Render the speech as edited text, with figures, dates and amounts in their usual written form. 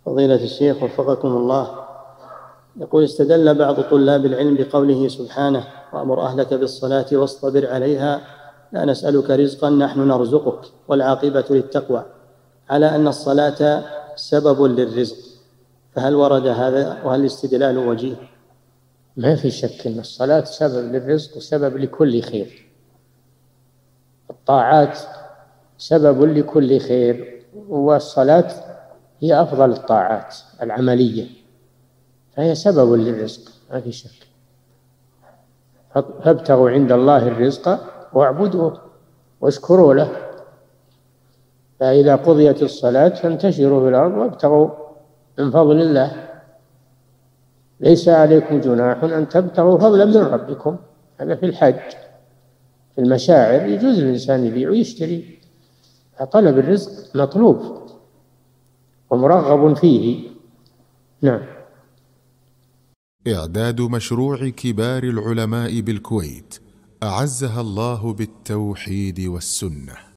فضيلة الشيخ وفقكم الله، يقول: استدل بعض طلاب العلم بقوله سبحانه: وأمر أهلك بالصلاة واصطبر عليها لا نسألك رزقا نحن نرزقك والعاقبة للتقوى، على أن الصلاة سبب للرزق، فهل ورد هذا وهل الاستدلال وجيه؟ ما في شك أن الصلاة سبب للرزق وسبب لكل خير. الطاعات سبب لكل خير، والصلاة هي أفضل الطاعات العملية، فهي سبب للرزق ما في شك. فابتغوا عند الله الرزق واعبدوه واشكروا له. فإذا قضيت الصلاة فانتشروا في الأرض وابتغوا من فضل الله. ليس عليكم جناح أن تبتغوا فضلا من ربكم. هذا في الحج. في المشاعر يجوز الإنسان يبيع ويشتري. طلب الرزق مطلوب ومرغب فيه. نعم. إعداد مشروع كبار العلماء بالكويت أعزها الله بالتوحيد والسنة.